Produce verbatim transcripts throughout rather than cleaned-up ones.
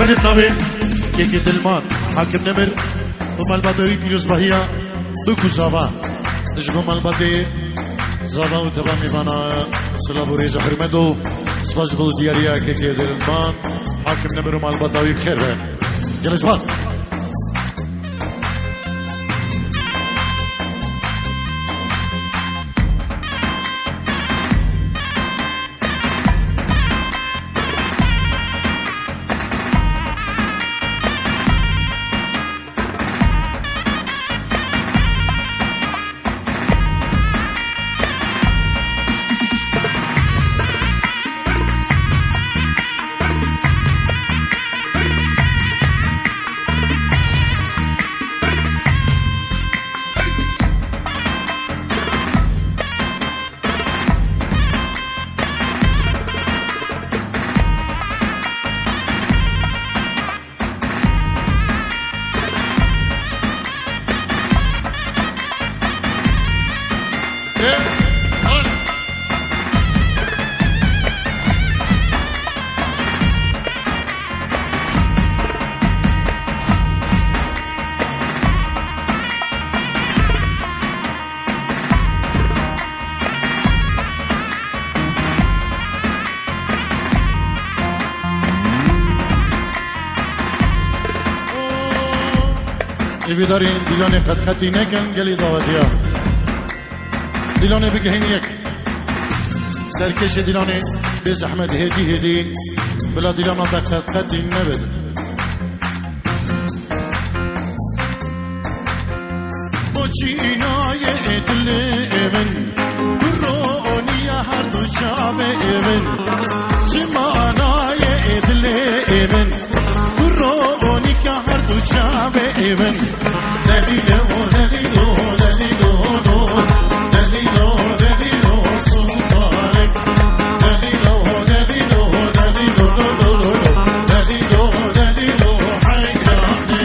خليف نابي كيكي دلمان حاكم نمر ومال بدوي بيروز بهيا دوكو زابا نجبو مال بدي زابا وتبا ميفانا سلابو ريز حرمدو سباز بو دياريا كيكي دلمان حاكم نمر ومال بدوي بخير بين جلس بات دارين دلاني قد خطي نكن قلي ضواتيا دلاني بقهينيك سركش دلاني بزحمة هدي هدي بلا دلانا قد خطي نبد بوچينا يدل من بروني يا هردو شاب من جمانا يدل من بروني يا هردو شاب من دليلو دليلو دليلو دليلو دليلو سلطانك دليلو دليلو دليلو دليلو دليلو حيراني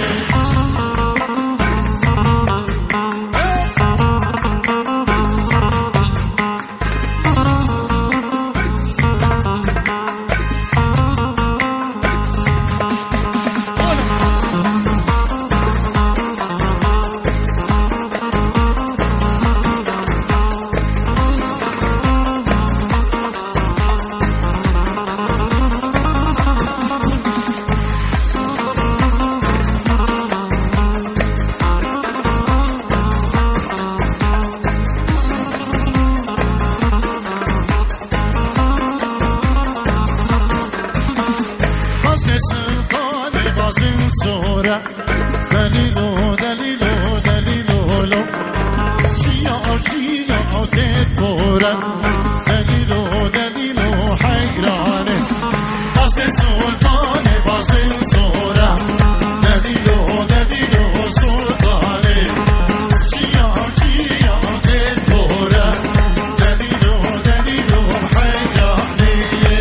دليلو دليلو دليلو لو شيا او شيا او تكورا دليلو دليلو حيراني قصد السلطان باصل صورة دليلو دليلو سلطاني شيا او شيا او تكورا دليلو دليلو حيراني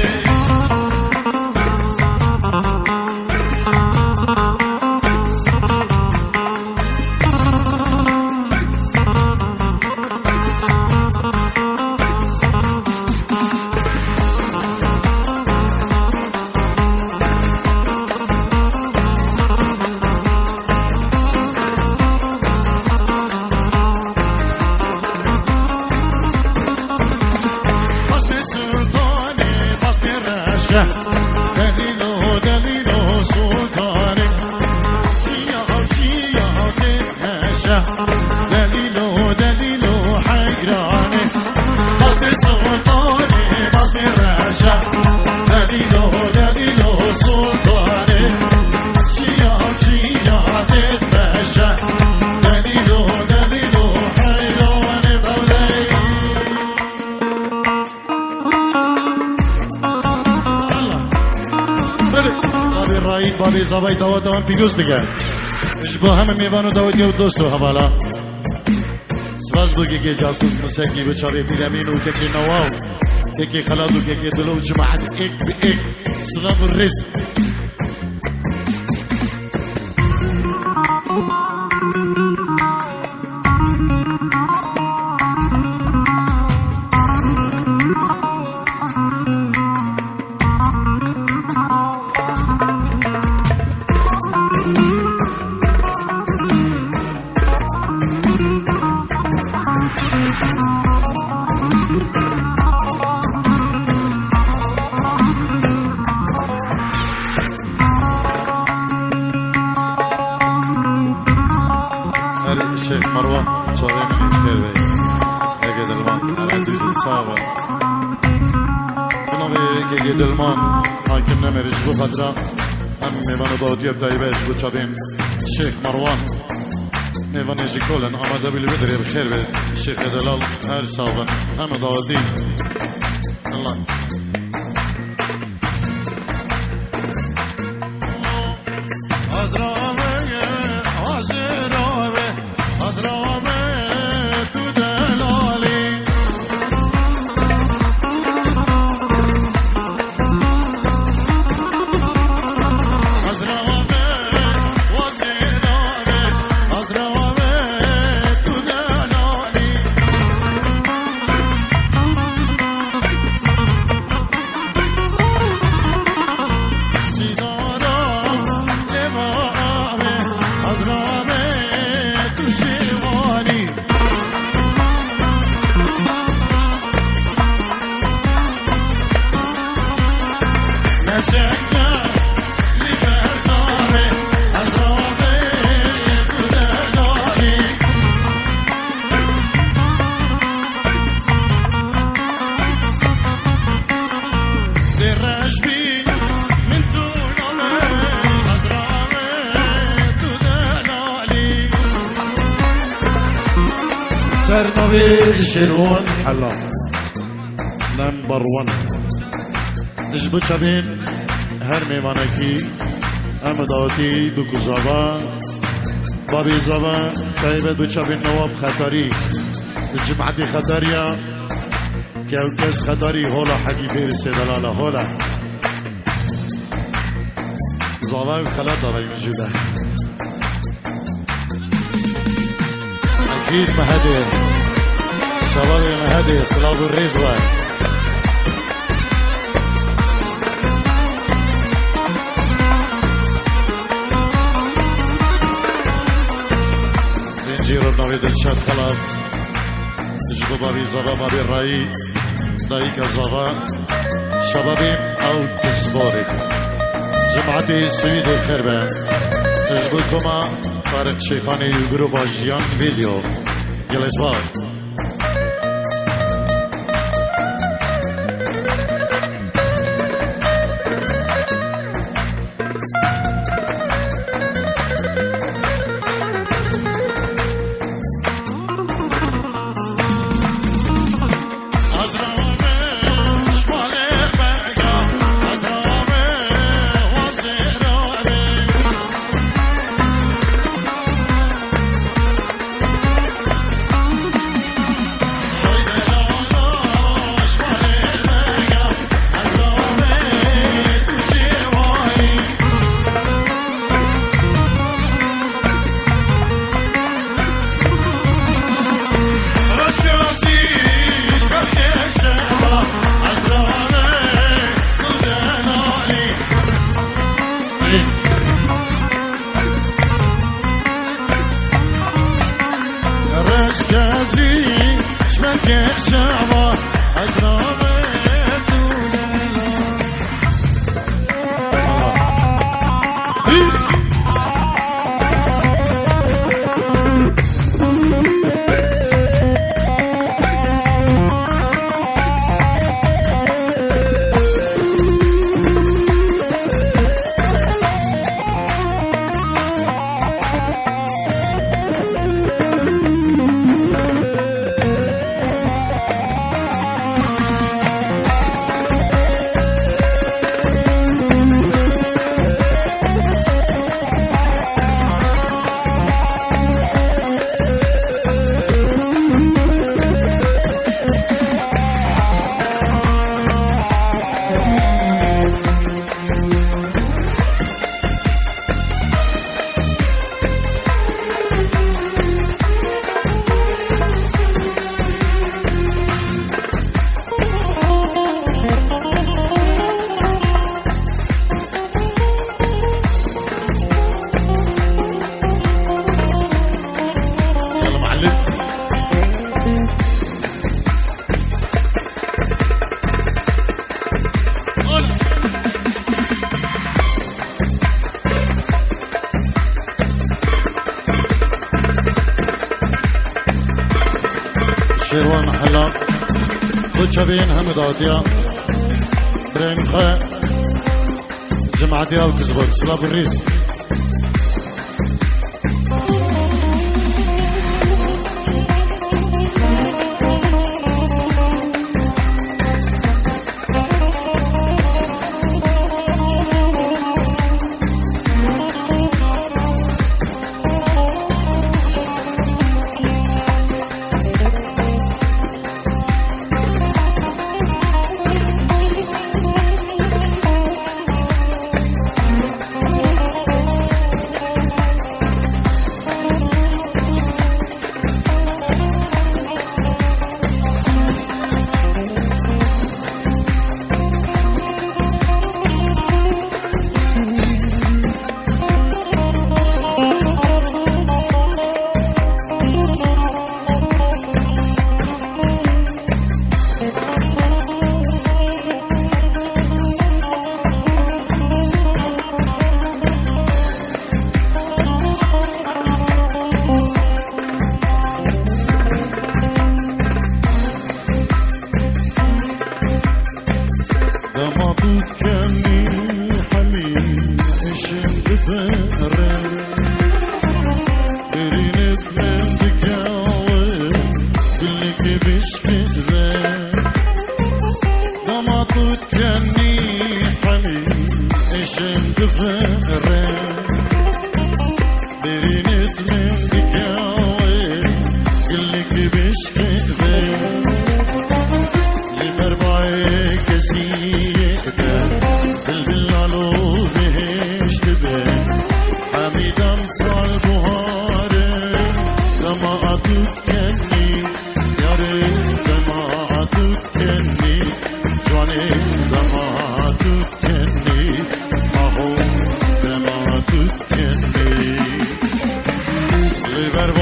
دليلو دليلو سلطانك شيا او شيا او تنهشة دليلو دليلو حيراني قصد سلطاني قصد الرشا دليلو دليلو سلطاني شيا او شيا تنهشة دليلو دليلو حيراني قولي الرئيد بابي زباي دوا دوا بيجوز دیگر اشبه همه میوانو دوا دیو دوستو حوالا سواز بوگی که جاسوس مسکی بچاره پیرامین و که که نواو که که خلاد و که که دلو جماعت ایک بی ایک سلام الرزق هر الشيخ مروان شاوي من خير بي اگه دلمان عزیز صاحب بنابه اگه دلمان حاکم نمیرش بو خدرا هم میوان دادیب دایبش بو چابیم شیخ مروان میوان جیکولن آمده بلی بدری بخیر بی شیخ دلال هر صاحب هم دادی الله سرنوي شيرون حلا نمبر ون نجبو چبين هر میوانکی امداتی دو کزاوا بابی زاوا تایبت بو چبين نواب خطری جمعتی خطریا که او کس خطری هولا حقی فیر سیدلالا هولا زاوا خلط آوی مجوده اكيد مهدي شباب مهدي صلاب الرزوة بنجيرو بنويد الشاد خلاب جبو بابي زبا بابي الرأي دايك زبا شبابي او تزبوري جمعتي سويد الخربة جبو كما طارق شيخاني جروب اجيان فيديو يلا اسباب شيروان محلا وشبين همداتيا برين خا جماعتي او كزبط سلاب الريس